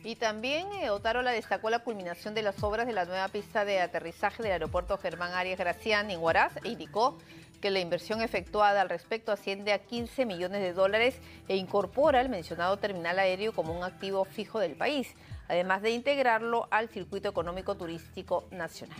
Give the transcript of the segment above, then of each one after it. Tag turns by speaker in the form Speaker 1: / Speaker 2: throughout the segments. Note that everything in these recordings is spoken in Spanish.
Speaker 1: Y también Otárola destacó la culminación de las obras de la nueva pista de aterrizaje del aeropuerto Germán Arias Gracián en Huaraz e indicó que la inversión efectuada al respecto asciende a 15 millones de dólares e incorpora el mencionado terminal aéreo como un activo fijo del país, además de integrarlo al circuito económico turístico nacional.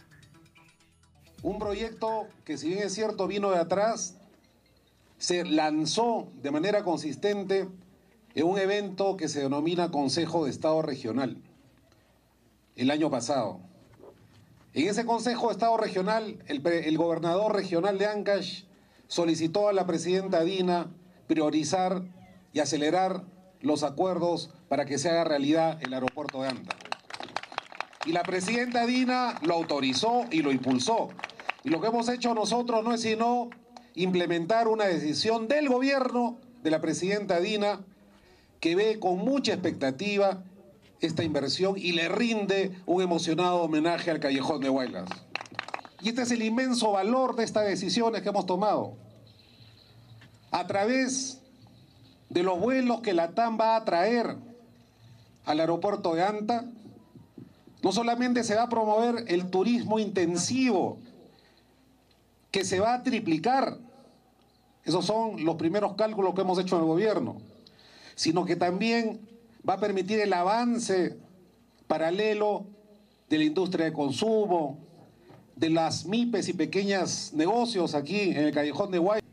Speaker 2: Un proyecto que, si bien es cierto, vino de atrás, se lanzó de manera consistente en un evento que se denomina Consejo de Estado Regional el año pasado. En ese Consejo de Estado Regional, el gobernador regional de Ancash solicitó a la presidenta Dina priorizar y acelerar los acuerdos para que se haga realidad el aeropuerto de Anta. Y la presidenta Dina lo autorizó y lo impulsó. Y lo que hemos hecho nosotros no es sino implementar una decisión del gobierno de la presidenta Dina, que ve con mucha expectativa esta inversión y le rinde un emocionado homenaje al Callejón de Huaylas. Y este es el inmenso valor de estas decisiones que hemos tomado. A través de los vuelos que LATAM va a traer al aeropuerto de Anta, no solamente se va a promover el turismo intensivo, que se va a triplicar, esos son los primeros cálculos que hemos hecho en el gobierno, sino que también va a permitir el avance paralelo de la industria de consumo, de las MIPES y pequeños negocios aquí en el Callejón de Huaylas.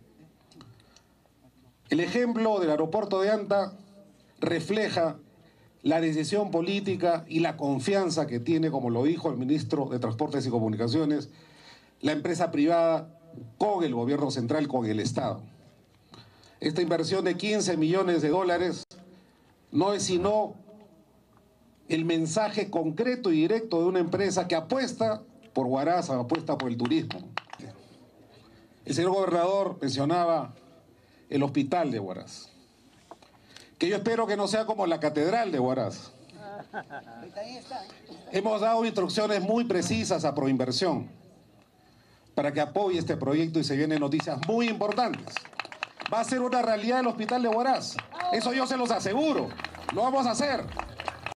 Speaker 2: El ejemplo del aeropuerto de Anta refleja la decisión política y la confianza que tiene, como lo dijo el ministro de Transportes y Comunicaciones, la empresa privada con el gobierno central, con el Estado. Esta inversión de 15 millones de dólares no es sino el mensaje concreto y directo de una empresa que apuesta por Huaraz, apuesta por el turismo. El señor gobernador mencionaba el hospital de Huaraz, que yo espero que no sea como la catedral de Huaraz. Hemos dado instrucciones muy precisas a Proinversión para que apoye este proyecto y se vienen noticias muy importantes. Va a ser una realidad el hospital de Huaraz. Eso yo se los aseguro. Lo vamos a hacer.